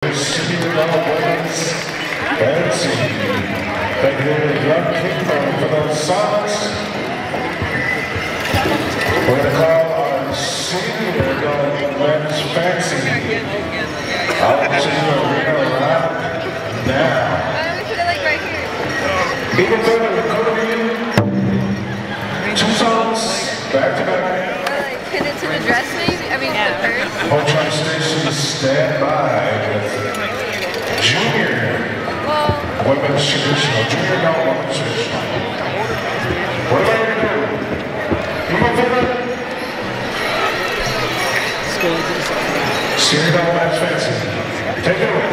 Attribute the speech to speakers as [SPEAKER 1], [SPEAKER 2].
[SPEAKER 1] senior women's fancy. Thank you, young Kickman, for those silence. We're going to call our senior men's fancy out to the arena right now.
[SPEAKER 2] We put it like right here.
[SPEAKER 1] Even though we're coding 2 songs back to back.
[SPEAKER 2] Pin it to the dress, maybe? I mean, the purse.
[SPEAKER 1] HoChunk station, stand by with junior women's traditional, junior women's traditional. What am I going to do? You want to senior women's fancy. Take it away.